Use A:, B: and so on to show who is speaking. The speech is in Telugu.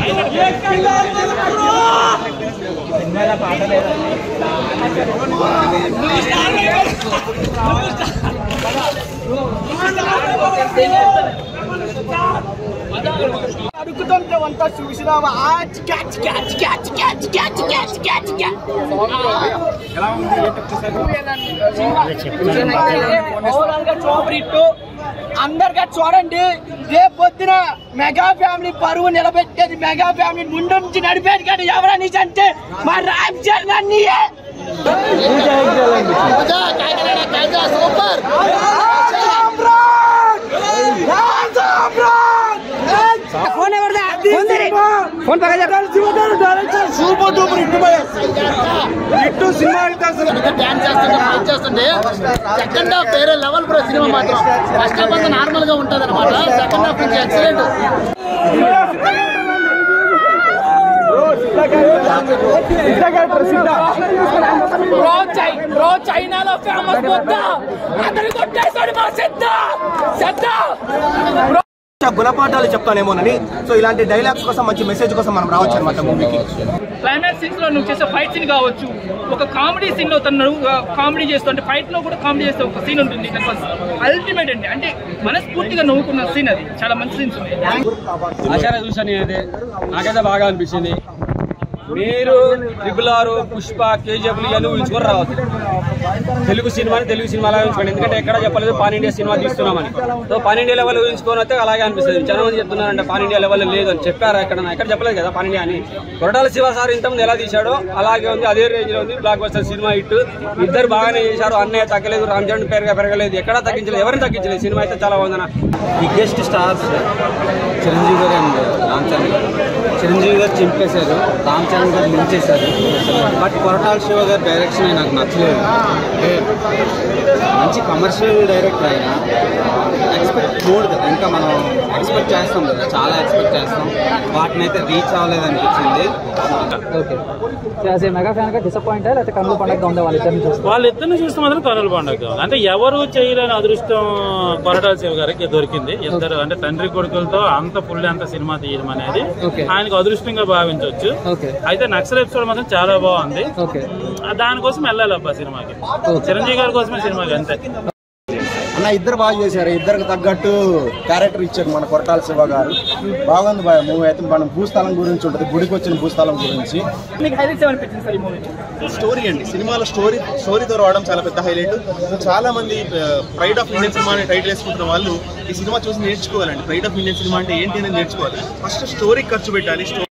A: అడుగుతుంటే వంట చూసినావా అందరిగా చూడండి. రేపు పొద్దున మెగా ఫ్యామిలీ పరువు నిలబెట్టేది, మెగా ఫ్యామిలీ ముందు నుంచి నడిపేది కానీ ఎవరని అంటే మా రామ్ చరణ్ అన్నీయే. ఫోన్ ఎవరిదా? ఫోన్ సూపర్ డూపర్ ఇట్టు సినిమా చేస్తుంటే సెకండ్ హాఫ్ వేరే లెవెల్ బ్రో. సినిమా మాత్రం ఫస్ట్ హాఫ్ అంతా నార్మల్ గా ఉంటది అనమాట. సెకండ్ హాఫ్ నుంచి ఎక్సలెంట్. చైనాలో ఫేమస్ గుణపాఠాలు చెప్తానేమోనని. సో ఇలాంటి డైలాగ్స్ కోసం, మంచి మెసేజ్ కోసం మనం రావచ్చు అనమాట మూవీకి.
B: క్లైమాక్స్ సీన్స్ లో నువ్వు చేసే ఫైట్ సీన్ కావచ్చు, ఒక కామెడీ సీన్ లో తను కామెడీ చేస్తుంటే ఫైట్ లో కూడా కామెడీ చేస్తే ఒక సీన్ ఉంటుంది. అల్టిమేట్ అండి, అంటే మనస్ఫూర్తిగా నవ్వుకున్న సీన్. అది చాలా మంచి సీన్స్ ఉన్నాయి.
C: ఆచార్య చూసాను అయితే నాకైతే బాగా అనిపించింది. మీరు RRR, పుష్ప, KGF ఇవన్నీ ఊహించుకొని రావద్దు. తెలుగు సినిమాని తెలుగు సినిమాలా ఊహించుకోండి. ఎందుకంటే ఎక్కడ చెప్పలేదు పాన్ ఇండియా సినిమా తీస్తున్నామని. సో పాన్ ఇండియా లెవెల్ ఊహించుకొని వస్తే అలాగే అనిపిస్తుంది. చాలా మంది చెప్తున్నారంటే పాన్ ఇండియా లెవెల్ లేదు అని చెప్పారా? ఎక్కడ చెప్పలేదు కదా పాన్ ఇండియా అని. కొరటాల శివ సార్ ఇంతకుముందు ఎలా తీశాడో అలాగే ఉంది, అదే రేంజ్ లో ఉంది. బ్లాక్ బస్టర్ సినిమా హిట్. ఇద్దరు బాగానే చేశారు. అన్నయ్య తగ్గలేదు, రామ్ చరణ్ పేరుగా పెరగలేదు, ఎక్కడా తగ్గించలేదు, ఎవరిని తగ్గించలేదు. సినిమా అయితే చాలా బాగుందన్న.
D: బిగ్గెస్ట్ స్టార్స్ చిరంజీవి గారు అండ్ రామ్ చరణ్ గారు. చిరంజీవి గారు చింపేశారు, రామ్ చరణ్ గారు నిలిచేశారు. బట్ కొరటాల శివ గారి డైరెక్షన్ నాకు నచ్చలేదు. మంచి కమర్షియల్ డైరెక్టర్ అయినా ఎక్స్పెక్ట్ మోడ్ కదా, ఇంకా మనం ఎక్స్పెక్ట్ చేస్తాం కదా, చాలా ఎక్స్పెక్ట్ చేస్తాం. వాటిని అయితే రీచ్ అవ్వలేదు అనిపించింది.
E: ఓకే, మెగా ఫ్యాన్ గా డిసప్పాయింట్ లేకపోతే కన్నుల పండుగ ఉందా?
F: వాళ్ళిద్దరిని చూస్తే మాత్రం కన్నుల పండుగ. అంటే ఎవరు చేయలేని అదృష్టం కొరటాల శివ గారికి దొరికింది. ఇద్దరు అంటే తండ్రి కొడుకులతో అంత ఫుల్ అంత సినిమా తీయడం అనేది ఆయనకు అదృష్టంగా భావించవచ్చు. అయితే నక్సల్ ఎపిసోడ్ మాత్రం చాలా బాగుంది. దానికోసం వెళ్ళాలి అబ్బా సినిమాకి. చిరంజీవి గారి కోసమే సినిమాకి, అంతే.
A: అన్న ఇద్దరు బాగా చేశారు, ఇద్దరికి తగ్గట్టు క్యారెక్టర్ ఇచ్చారు మన కొరటాల శివ గారు. బాగుంది బాయ్ మూవీ అయితే. మనం భూస్థలం గురించి ఉంటుంది, గుడికి వచ్చిన భూస్థలం గురించి.
G: స్టోరీ అండి, సినిమాలో స్టోరీతో రావడం చాలా పెద్ద హైలైట్. చాలా మంది ప్రైడ్ ఆఫ్ ఇండియన్ సినిమా అని టైటిల్ వేసుకుంటున్న వాళ్ళు ఈ సినిమా చూసి నేర్చుకోవాలండి. ప్రైడ్ ఆఫ్ ఇండియన్ సినిమా అంటే ఏంటి అనేది నేర్చుకోవాలి. ఫస్ట్ స్టోరీ ఖర్చు పెట్టాలి.